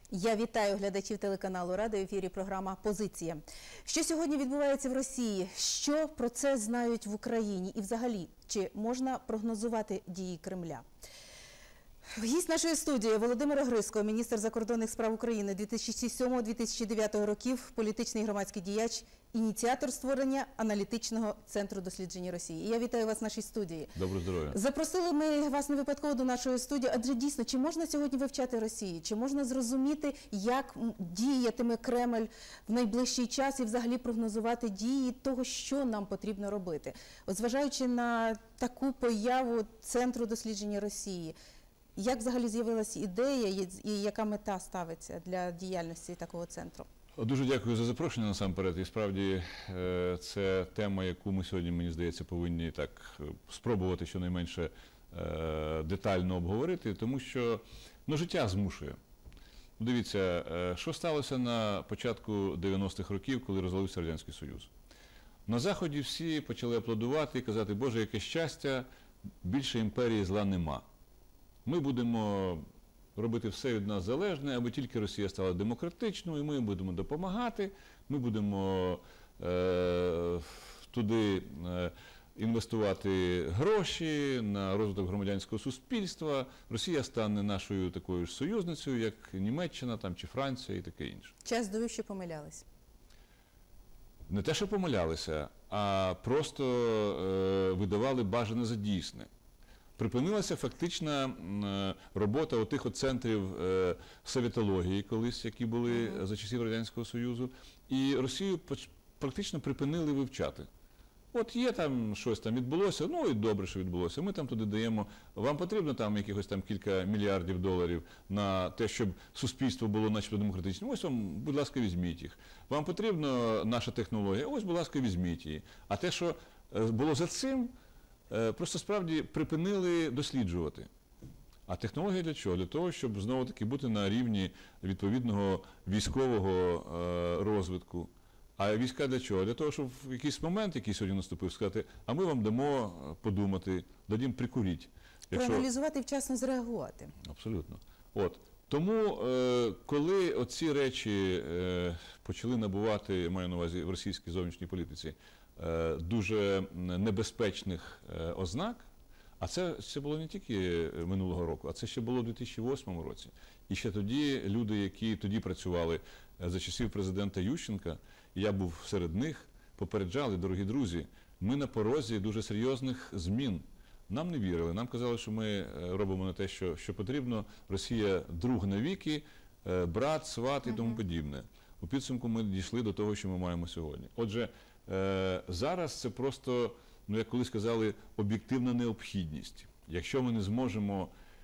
Я вітаю глядачів телеканалу Рада, в ефірі програма «Позиція». Що сьогодні відбувається в Росії? Що про це знають в Україні? І взагалі, чи можна прогнозувати дії Кремля? Гість нашої студії Володимир Огризко, міністр закордонних справ України 2007-2009 років, політичний громадський діяч, ініціатор створення аналітичного центру дослідження Росії. Я вітаю вас в нашій студії. Доброго здоров'я. Запросили ми вас не випадково до нашої студії, адже дійсно, чи можна сьогодні вивчати Росію? Чи можна зрозуміти, як діятиме Кремль в найближчий час і взагалі прогнозувати дії того, що нам потрібно робити? От зважаючи на таку появу Центру дослідження Росії, як взагалі з'явилася ідея і яка мета ставиться для діяльності такого центру? Дуже дякую за запрошення насамперед. І справді це тема, яку ми сьогодні, мені здається, повинні так спробувати щонайменше детально обговорити, тому що життя змушує. Дивіться, що сталося на початку 90-х років, коли розвалився Радянський Союз. На Заході всі почали аплодувати і казати: «Боже, яке щастя, більше імперії зла нема. Ми будемо робити все від нас залежне, аби тільки Росія стала демократичною, і ми їм будемо допомагати, ми будемо туди інвестувати гроші на розвиток громадянського суспільства, Росія стане нашою такою ж союзницею, як Німеччина там, чи Франція і таке інше». Час довів, що помилялись. Не те, що помилялися, а просто видавали бажане за дійсне. Припинилася фактична робота отих от центрів совєтології колись, які були за часів Радянського Союзу, і Росію практично припинили вивчати. От є там щось там відбулося, ну і добре, що відбулося. Ми там туди даємо, вам потрібно там якихось там кілька мільярдів доларів на те, щоб суспільство було начебто демократичним. Ось вам, будь ласка, візьміть їх. Вам потрібна наша технологія, ось, будь ласка, візьміть її. А те, що було за цим, просто справді припинили досліджувати. А технологія для чого? Для того, щоб знову-таки бути на рівні відповідного військового розвитку. А війська для чого? Для того, щоб в якийсь момент, який сьогодні наступив, сказати: а ми вам дамо подумати, дадім прикуріть. Проаналізувати і вчасно зреагувати. Абсолютно. От. Тому, коли оці речі почали набувати, я маю на увазі в російській зовнішній політиці, дуже небезпечних ознак, а це було не тільки минулого року, а це ще було у 2008 році. І ще тоді люди, які тоді працювали за часів президента Ющенка, і я був серед них, попереджали: дорогі друзі, ми на порозі дуже серйозних змін. Нам не вірили, нам казали, що ми робимо не те, що потрібно, Росія друг навіки, брат, сват і тому подібне. У підсумку ми дійшли до того, що ми маємо сьогодні. Отже, зараз це просто, як колись казали, об'єктивна необхідність. Якщо ми не зможемо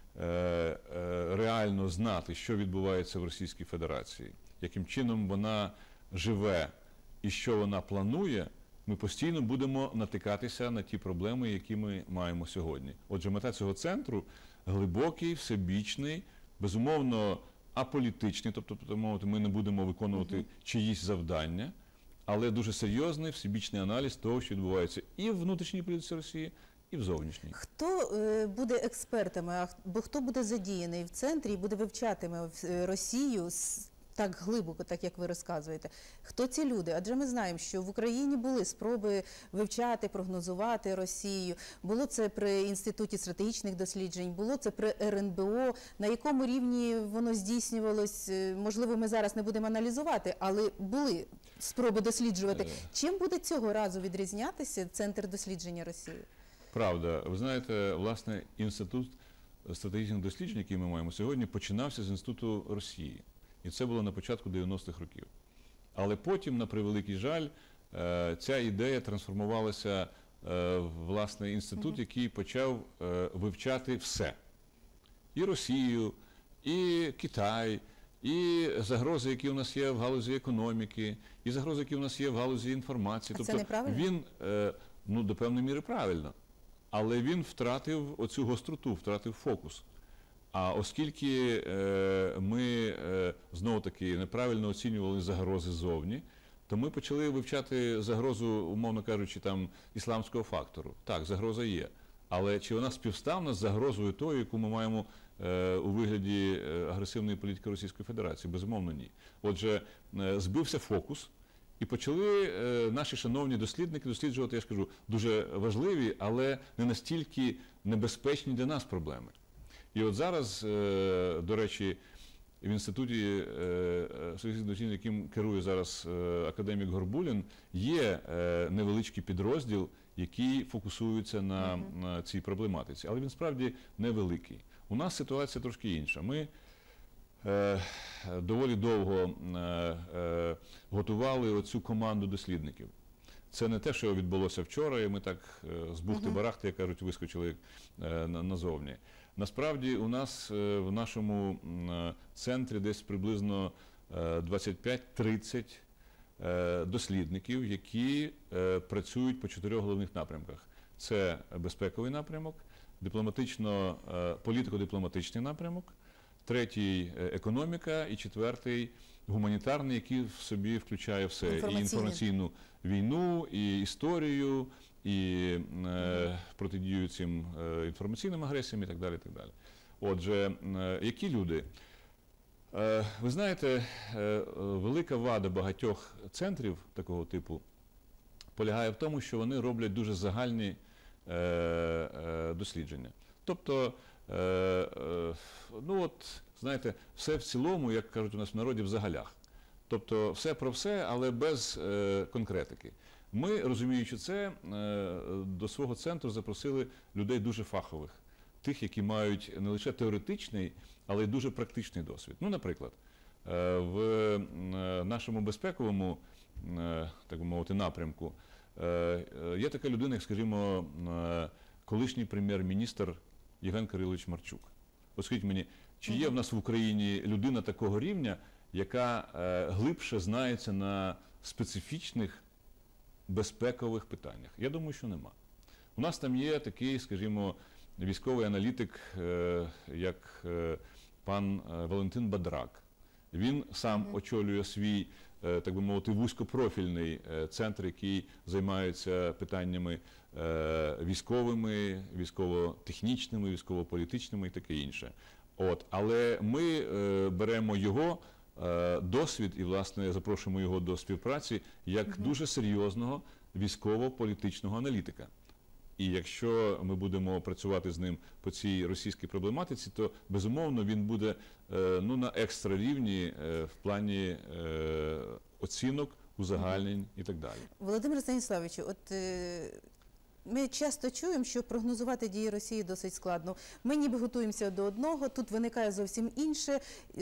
реально знати, що відбувається в Російській Федерації, яким чином вона живе і що вона планує, ми постійно будемо натикатися на ті проблеми, які ми маємо сьогодні. Отже, мета цього центру – глибокий, всебічний, безумовно аполітичний, тобто ми не будемо виконувати чиїсь завдання, але дуже серйозний, всебічний аналіз того, що відбувається і в внутрішній політиці Росії, і в зовнішній. Хто буде експертами, або хто буде задіяний в центрі і буде вивчатиме Росію так глибоко, так як ви розказуєте? Хто ці люди? Адже ми знаємо, що в Україні були спроби вивчати, прогнозувати Росію. Було це при Інституті стратегічних досліджень, було це при РНБО. На якому рівні воно здійснювалось, можливо, ми зараз не будемо аналізувати, але були спроби досліджувати. Чим буде цього разу відрізнятися Центр дослідження Росії? Правда. Ви знаєте, власне, Інститут стратегічних досліджень, який ми маємо сьогодні, починався з Інституту Росії. І це було на початку 90-х років. Але потім, на превеликий жаль, ця ідея трансформувалася в, власне, інститут, який почав вивчати все. І Росію, і Китай, і загрози, які у нас є в галузі економіки, і загрози, які у нас є в галузі інформації. Тобто це неправильно? Він, до певної міри, правильно. Але він втратив оцю гостроту, втратив фокус. А оскільки ми, знову-таки, неправильно оцінювали загрози ззовні, то ми почали вивчати загрозу, умовно кажучи, там, ісламського фактору. Так, загроза є. Але чи вона співставна з загрозою тою, яку ми маємо у вигляді агресивної політики Російської Федерації? Безумовно, ні. Отже, збився фокус, і почали наші шановні дослідники досліджувати, я ж кажу, дуже важливі, але не настільки небезпечні для нас проблеми. І от зараз, до речі, в інституті досліджень, яким керує зараз академік Горбулін, є невеличкий підрозділ, який фокусується на цій проблематиці. Але він справді невеликий. У нас ситуація трошки інша. Ми доволі довго готували оцю команду дослідників. Це не те, що відбулося вчора, і ми так з бухти-барахти, як кажуть, вискочили назовні. Насправді у нас в нашому центрі десь приблизно 25-30 дослідників, які працюють по 4 головних напрямках. Це безпековий напрямок, політико-дипломатичний напрямок, третій – економіка і четвертий – гуманітарний, який в собі включає все. І інформаційну війну, і історію, і протидію цим інформаційним агресіям і так далі. Так далі. Отже, які люди? Ви знаєте, велика вада багатьох центрів такого типу полягає в тому, що вони роблять дуже загальні дослідження. Тобто, ну от, знаєте, все в цілому, як кажуть у нас в народі, в загалях. Тобто, все про все, але без конкретики. Ми, розуміючи це, до свого центру запросили людей дуже фахових. Тих, які мають не лише теоретичний, але й дуже практичний досвід. Ну, наприклад, в нашому безпековому, так би мовити, напрямку є така людина, як, скажімо, колишній прем'єр-міністр Євген Кирилович Марчук. От скажіть мені, чи є в нас в Україні людина такого рівня, яка глибше знається на специфічних безпекових питаннях? Я думаю, що нема. У нас там є такий, скажімо, військовий аналітик, як пан Валентин Бадрак. Він сам очолює свій, так би мовити, вузькопрофільний центр, який займається питаннями військовими, військово-технічними, військово-політичними і таке інше. От. Але ми беремо його досвід і, власне, запрошуємо його до співпраці як дуже серйозного військово-політичного аналітика. І якщо ми будемо працювати з ним по цій російській проблематиці, то, безумовно, він буде ну, на екстра рівні в плані оцінок, узагальнень і так далі. Володимире Станіславовичу, от ми часто чуємо, що прогнозувати дії Росії досить складно. Ми ніби готуємося до одного, тут виникає зовсім інше.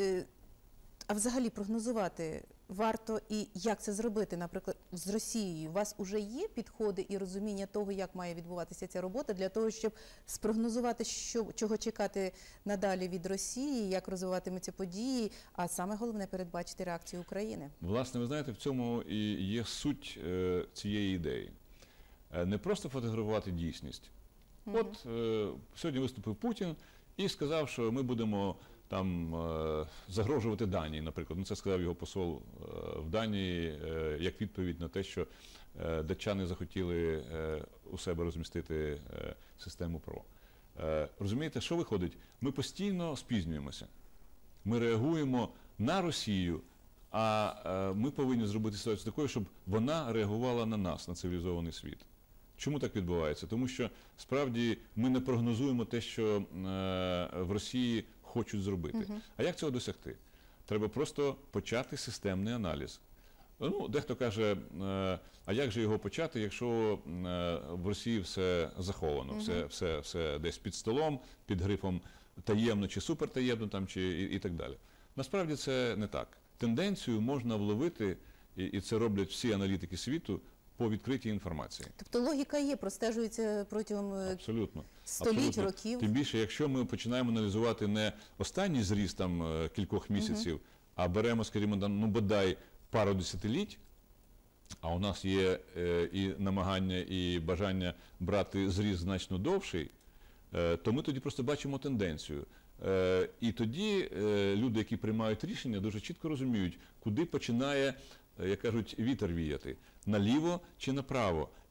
А взагалі прогнозувати варто і як це зробити, наприклад, з Росією? У вас вже є підходи і розуміння того, як має відбуватися ця робота для того, щоб спрогнозувати, чого чекати надалі від Росії, як розвиватимуться події, а саме головне – передбачити реакцію України? Власне, ви знаєте, в цьому і є суть цієї ідеї. Не просто фотографувати дійсність. От сьогодні виступив Путін і сказав, що ми будемо там загрожувати Данії, наприклад. Ну, це сказав його посол в Данії як відповідь на те, що датчани захотіли у себе розмістити систему ПРО. Розумієте, що виходить? Ми постійно спізнюємося. Ми реагуємо на Росію, а ми повинні зробити ситуацію такою, щоб вона реагувала на нас, на цивілізований світ. Чому так відбувається? Тому що, справді, ми не прогнозуємо те, що в Росії хочуть зробити. А як цього досягти? Треба просто почати системний аналіз. Ну, дехто каже, а як же його почати, якщо в Росії все заховано, все десь під столом, під грифом таємно чи супертаємно, там, і так далі. Насправді це не так. Тенденцію можна вловити, і це роблять всі аналітики світу, по відкритій інформації. Тобто логіка є, простежується протягом століть, років. Тим більше, якщо ми починаємо аналізувати не останній зріст там кількох місяців, а беремо, скажімо, ну, бодай пару десятиліть, а у нас є і намагання, і бажання брати зріст значно довший, то ми тоді просто бачимо тенденцію. І тоді люди, які приймають рішення, дуже чітко розуміють, куди починає, як кажуть, вітер віяти – наліво чи направо.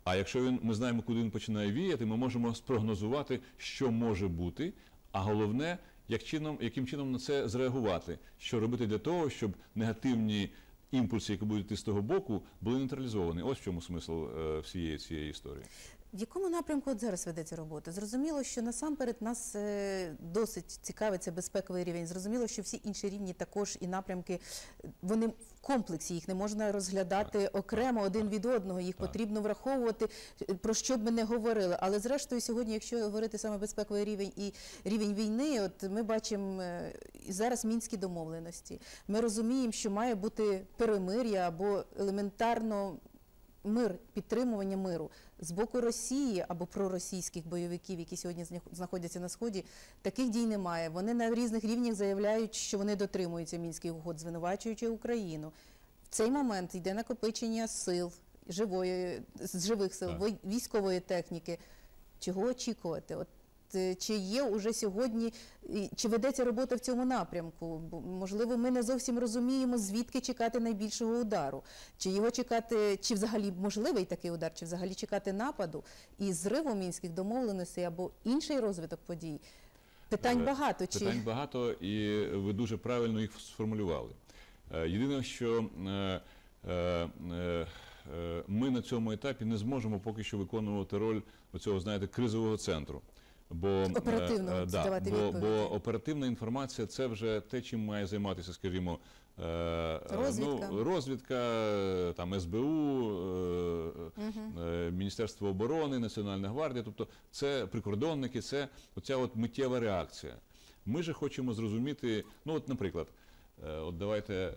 А якщо ми знаємо, куди він починає віяти, ми можемо спрогнозувати, що може бути, а головне, яким чином на це зреагувати, що робити для того, щоб негативні імпульси, які будуть йти з того боку, були нейтралізовані. Ось в чому смисл всієї цієї історії. В якому напрямку от зараз ведеться робота? Зрозуміло, що насамперед нас досить цікавить це безпековий рівень. Зрозуміло, що всі інші рівні також і напрямки, вони в комплексі, їх не можна розглядати окремо один від одного, їх потрібно враховувати, про що б ми не говорили. Але зрештою сьогодні, якщо говорити саме безпековий рівень і рівень війни, от ми бачимо зараз мінські домовленості. Ми розуміємо, що має бути перемир'я або елементарно мир, підтримування миру. З боку Росії або проросійських бойовиків, які сьогодні знаходяться на Сході, таких дій немає. Вони на різних рівнях заявляють, що вони дотримуються Мінських угод, звинувачуючи Україну. В цей момент йде накопичення сил, живих сил, військової техніки. Чого очікувати? От, чи є уже сьогодні, чи ведеться робота в цьому напрямку? Бо, можливо, ми не зовсім розуміємо, звідки чекати найбільшого удару. Чи його чекати, чи взагалі можливий такий удар, чи взагалі чекати нападу і зриву мінських домовленостей або інший розвиток подій? Питань багато. Питань багато, і ви дуже правильно їх сформулювали. Єдине, що ми на цьому етапі не зможемо поки що виконувати роль оцього, знаєте, кризового центру. Бо оперативна інформація – це вже те, чим має займатися, скажімо, розвідка, там, СБУ, Міністерство оборони, Національна гвардія, тобто це прикордонники, це оця от миттєва реакція. Ми же хочемо зрозуміти, ну от, наприклад, от давайте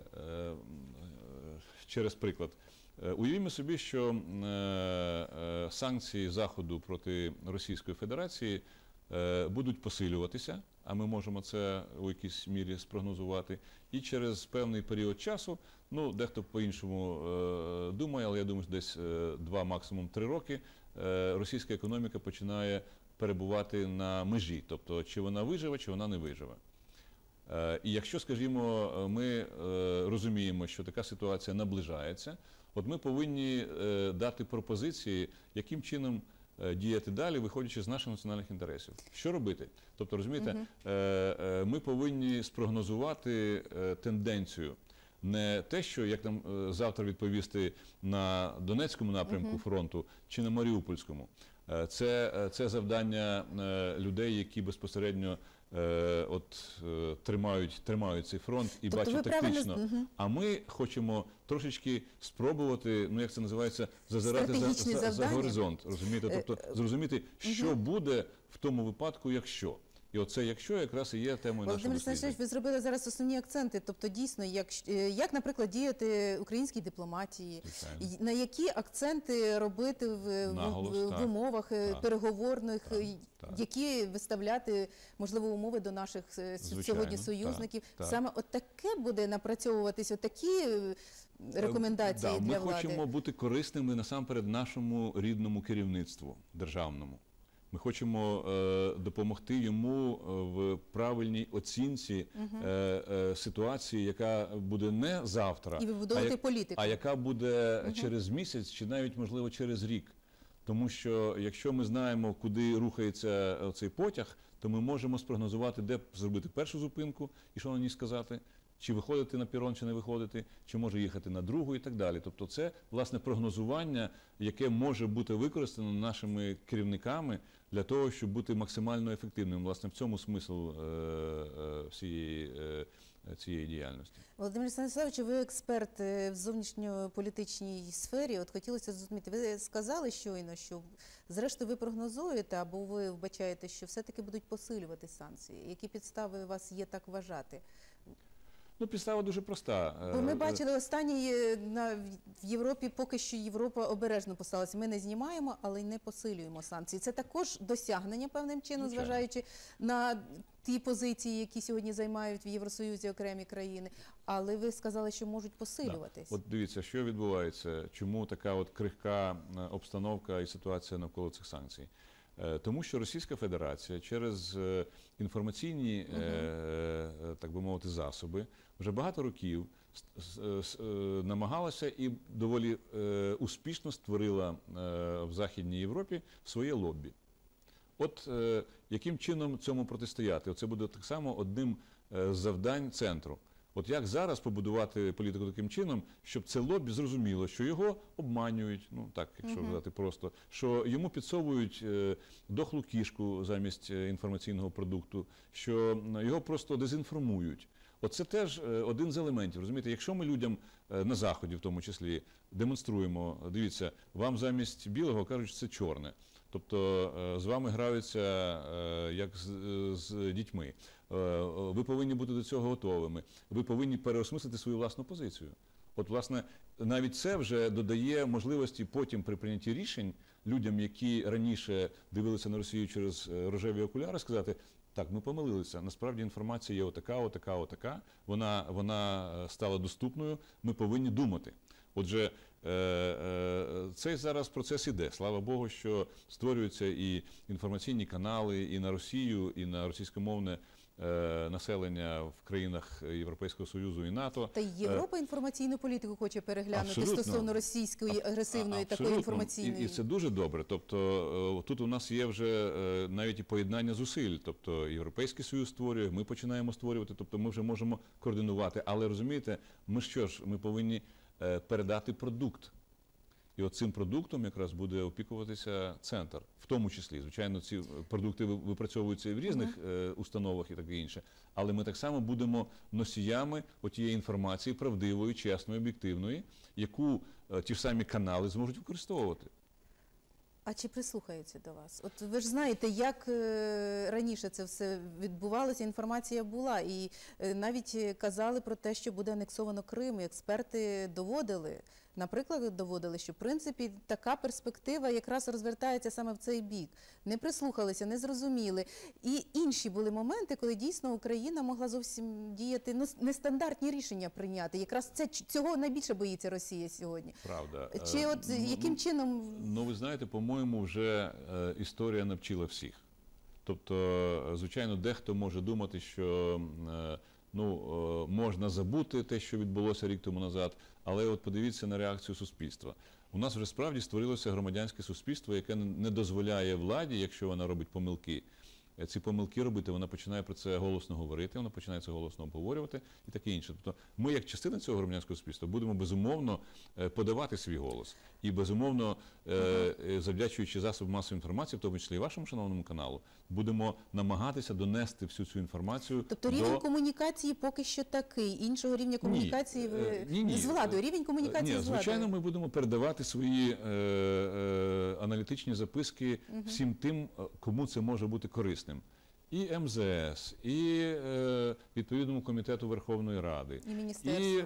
через приклад. Уявімо собі, що санкції Заходу проти Російської Федерації будуть посилюватися, а ми можемо це у якійсь мірі спрогнозувати, і через певний період часу, ну, дехто по-іншому думає, але я думаю, що десь 2, максимум 3 роки, російська економіка починає перебувати на межі, тобто чи вона виживе, чи вона не виживе. І якщо, скажімо, ми розуміємо, що така ситуація наближається, от ми повинні дати пропозиції, яким чином діяти далі, виходячи з наших національних інтересів. Що робити? Тобто, розумієте, ми повинні спрогнозувати тенденцію. Не те, що, як нам завтра відповісти на Донецькому напрямку фронту чи на Маріупольському. Це завдання людей, які безпосередньо тримають цей фронт і бачать тактично. А ми хочемо трошечки спробувати, ну як це називається, зазирати за горизонт. Розумієте? Тобто зрозуміти, що буде в тому випадку, якщо. І оце «якщо» якраз і є темою нашого дослідження. Володимир, ви зробили зараз основні акценти. Тобто, дійсно, як, наприклад, діяти українській дипломатії, на які акценти робити в умовах переговорних, які виставляти, можливо, умови до наших сьогодні союзників. Саме от таке буде напрацьовуватись, от такі рекомендації для влади. Ми хочемо бути корисними насамперед нашому рідному керівництву державному. Ми хочемо допомогти йому в правильній оцінці ситуації, яка буде не завтра, а яка буде через місяць чи навіть, можливо, через рік. Тому що якщо ми знаємо, куди рухається цей потяг, то ми можемо спрогнозувати, де зробити першу зупинку і що на ній сказати, чи виходити на перон, чи не виходити, чи може їхати на другу і так далі. Тобто це, власне, прогнозування, яке може бути використано нашими керівниками для того, щоб бути максимально ефективним. Власне, в цьому смисл всієї цієї діяльності. Володимир Станіславович, ви експерт в зовнішньополітичній сфері. От хотілося зрозуміти, ви сказали щойно, що зрештою ви прогнозуєте або ви вбачаєте, що все-таки будуть посилювати санкції. Які підстави у вас є так вважати? Ну, підстава дуже проста. Бо ми бачили останній в Європі, поки що Європа обережно поставилася. Ми не знімаємо, але й не посилюємо санкції. Це також досягнення певним чином, зважаючи на ті позиції, які сьогодні займають в Євросоюзі окремі країни. Але ви сказали, що можуть посилюватись. От дивіться, що відбувається, чому така от крихка обстановка і ситуація навколо цих санкцій. Тому що Російська Федерація через інформаційні, так би мовити, засоби вже багато років намагалася і доволі успішно створила в Західній Європі своє лоббі. От яким чином цьому протистояти? Це буде так само одним з завдань центру. От як зараз побудувати політику таким чином, щоб це лоббі зрозуміло, що його обманюють, ну так, якщо казати просто, що йому підсовують дохлу кішку замість інформаційного продукту, що його просто дезінформують. Оце теж один з елементів. Розумієте, якщо ми людям на Заході, в тому числі, демонструємо, дивіться, вам замість білого кажуть, що це чорне. Тобто з вами граються як з дітьми. Ви повинні бути до цього готовими. Ви повинні переосмислити свою власну позицію. От, власне, навіть це вже додає можливості потім при прийнятті рішень людям, які раніше дивилися на Росію через рожеві окуляри, сказати: так, ми помилилися, насправді інформація є отака, вона стала доступною, ми повинні думати. Отже, цей зараз процес іде. Слава Богу, що створюються і інформаційні канали і на Росію, і на російськомовне населення в країнах Європейського Союзу і НАТО. Та й Європа інформаційну політику хоче переглянути Абсолютно. Стосовно російської агресивної такої інформаційної. І це дуже добре. Тобто тут у нас є вже навіть і поєднання зусиль. Тобто Європейський Союз створює, ми починаємо створювати, тобто ми вже можемо координувати. Але розумієте, ми повинні передати продукт. І от цим продуктом якраз буде опікуватися центр. В тому числі, звичайно, ці продукти випрацьовуються і в різних установах і таке інше. Але ми так само будемо носіями отієї інформації правдивої, чесної, об'єктивної, яку ті ж самі канали зможуть використовувати. А чи прислухаються до вас? От ви ж знаєте, як раніше це все відбувалося, інформація була. І навіть казали про те, що буде анексовано Крим. І експерти доводили, наприклад, що, в принципі, така перспектива якраз розвертається саме в цей бік. Не прислухалися, не зрозуміли. І інші були моменти, коли дійсно Україна могла зовсім діяти, нестандартні рішення прийняти. Якраз цього найбільше боїться Росія сьогодні. Правда. Чи от яким чином... Ну, ви знаєте, по-моєму, вже історія навчила всіх. Тобто, звичайно, дехто може думати, що можна забути те, що відбулося рік тому назад, але от подивіться на реакцію суспільства. У нас вже справді створилося громадянське суспільство, яке не дозволяє владі, якщо вона робить помилки, ці помилки робити, вона починає про це голосно говорити, вона починає це голосно обговорювати і таке інше. Тобто ми, як частина цього громадянського суспільства, будемо безумовно подавати свій голос. І безумовно, завдячуючи засобам масової інформації, в тому числі і вашому шановному каналу, будемо намагатися донести всю цю інформацію. Тобто рівень комунікації поки що такий, іншого рівня комунікації з владою, рівень комунікації з владою. Звичайно, ми будемо передавати свої аналітичні записки всім тим, кому це може бути корисним. І МЗС, і відповідному комітету Верховної Ради, і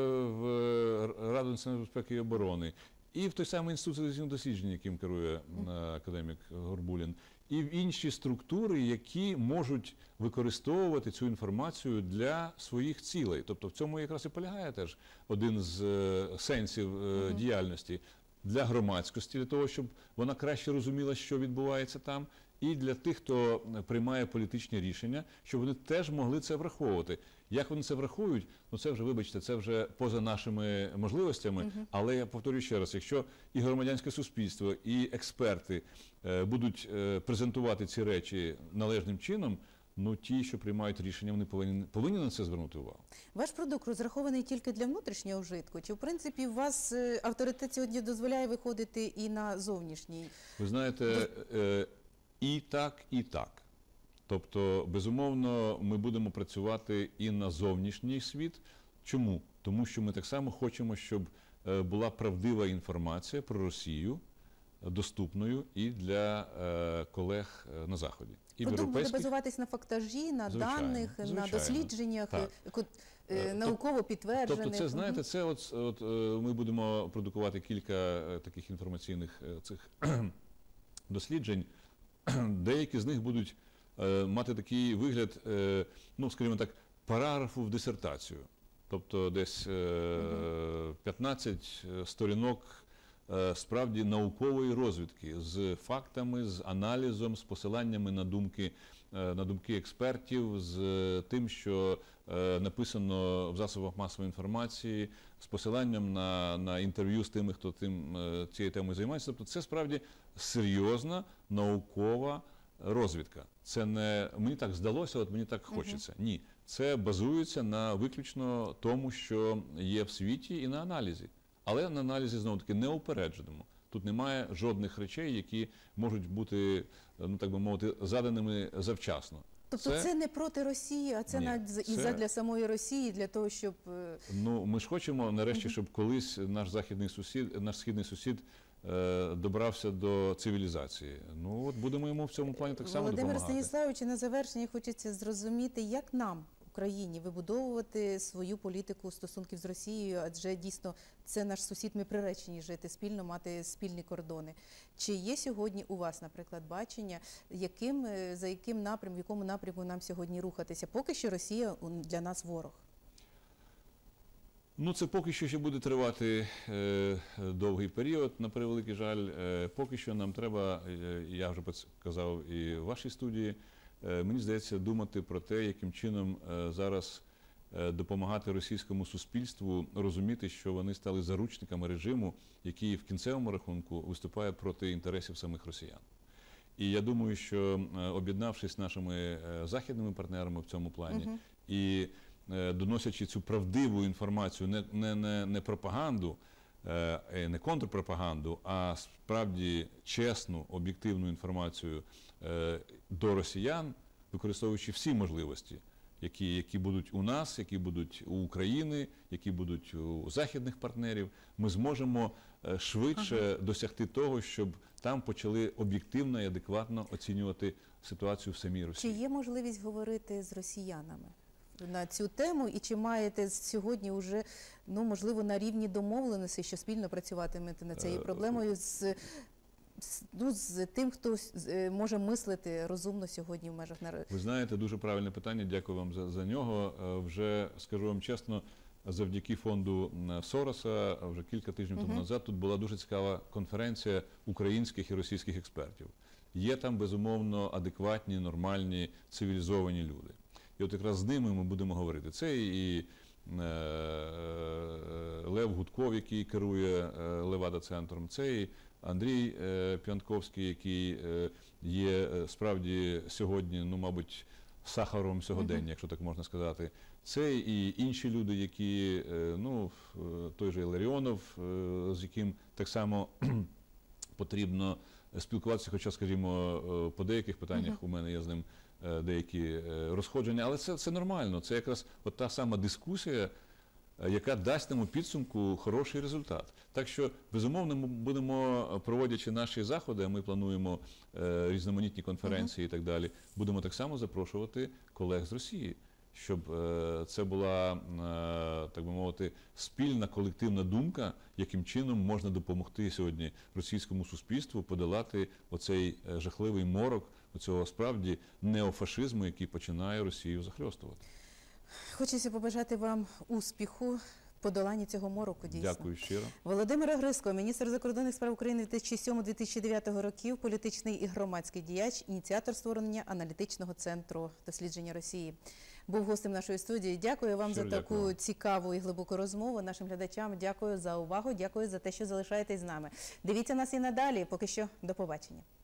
в Раду національної безпеки і оборони, і в той самий інститут стратегічного дослідження, яким керує академік Горбулін, і в інші структури, які можуть використовувати цю інформацію для своїх цілей. Тобто в цьому якраз і полягає теж один з сенсів діяльності для громадськості, для того, щоб вона краще розуміла, що відбувається там, і для тих, хто приймає політичні рішення, щоб вони теж могли це враховувати. Як вони це врахують, ну це вже, вибачте, це вже поза нашими можливостями, але я повторюю ще раз, якщо і громадянське суспільство, і експерти будуть презентувати ці речі належним чином, ну ті, що приймають рішення, вони повинні на це звернути увагу. Ваш продукт розрахований тільки для внутрішнього вжитку? Чи, в принципі, у вас авторитет сьогодні дозволяє виходити і на зовнішній? Ви знаєте, і так, і так. Тобто, безумовно, ми будемо працювати і на зовнішній світ. Чому? Тому що ми так само хочемо, щоб була правдива інформація про Росію доступною і для колег на Заході. Продукт буде базуватись на фактажі, на даних, на дослідженнях, науково підтверджених. Тобто це, знаєте, це от ми будемо продукувати кілька таких інформаційних цих досліджень. Деякі з них будуть мати такий вигляд, ну, скажімо так, параграфу в дисертацію. Тобто десь 15 сторінок справді наукової розвідки з фактами, з аналізом, з посиланнями на думки експертів, з тим, що написано в засобах масової інформації, з посиланням на інтерв'ю з тими, хто цією темою займається. Тобто це справді серйозна наукова розвідка. Це не мені так здалося, от мені так хочеться. Ні, це базується на виключно тому, що є в світі, і на аналізі. Але на аналізі, знову-таки, неупередженому. Тут немає жодних речей, які можуть бути, ну так би мовити, заданими завчасно. Тобто це не проти Росії, а це і задля самої Росії, для того, щоб... Ну, ми ж хочемо, нарешті, щоб колись наш східний сусід добрався до цивілізації. Ну, от будемо йому в цьому плані так само допомагати. Володимир Станіславович, на завершення хочеться зрозуміти, як нам, Україні, вибудовувати свою політику стосунків з Росією, адже дійсно це наш сусід, ми приречені жити спільно, мати спільні кордони. Чи є сьогодні у вас, наприклад, бачення, в якому напрямку нам сьогодні рухатися? Поки що Росія для нас ворог. Ну, це поки що ще буде тривати довгий період, на превеликий жаль. Поки що нам треба, я вже казав і в вашій студії, мені здається, думати про те, яким чином зараз допомагати російському суспільству розуміти, що вони стали заручниками режиму, який в кінцевому рахунку виступає проти інтересів самих росіян. І я думаю, що об'єднавшись з нашими західними партнерами в цьому плані і доносячи цю правдиву інформацію, не пропаганду, не контрпропаганду, а справді чесну, об'єктивну інформацію до росіян, використовуючи всі можливості, які будуть у нас, які будуть у України, які будуть у західних партнерів, ми зможемо швидше досягти того, щоб там почали об'єктивно і адекватно оцінювати ситуацію в самій Росії. Чи є можливість говорити з росіянами на цю тему, і чи маєте сьогодні вже, ну, можливо, на рівні домовленості, що спільно працюватимете над цією проблемою з тим, хто може мислити розумно сьогодні в межах народу? Ви знаєте, дуже правильне питання, дякую вам за нього. Вже, скажу вам чесно, завдяки фонду Сороса, вже кілька тижнів тому назад, тут була дуже цікава конференція українських і російських експертів. Є там, безумовно, адекватні, нормальні, цивілізовані люди. І от якраз з ними ми будемо говорити. Це і Лев Гудков, який керує Левада-центром, це і Андрій П'янковський, який є справді сьогодні, ну, мабуть, сахаром сьогодення, якщо так можна сказати. Це і інші люди, які, ну, той же Ларіонов, з яким так само потрібно спілкуватися, хоча, скажімо, по деяких питаннях у мене є з ним деякі розходження, але це нормально, це якраз от та сама дискусія, яка дасть нам у підсумку хороший результат. Так що, безумовно, ми будемо, проводячи наші заходи, а ми плануємо різноманітні конференції і так далі, будемо так само запрошувати колег з Росії, щоб це була, так би мовити, спільна колективна думка, яким чином можна допомогти сьогодні російському суспільству подолати оцей жахливий морок, оцього справді неофашизму, який починає Росію захльостувати. Хочеться побажати вам успіху в подоланні цього мороку, дійсно. Дякую щиро. Володимир Огризко, міністр закордонних справ України 2007-2009 років, політичний і громадський діяч, ініціатор створення аналітичного центру дослідження Росії. Був гостем нашої студії. Дякую вам за таку цікаву і глибоку розмову. Нашим глядачам дякую за увагу, дякую за те, що залишаєтесь з нами. Дивіться нас і надалі. Поки що, до побачення.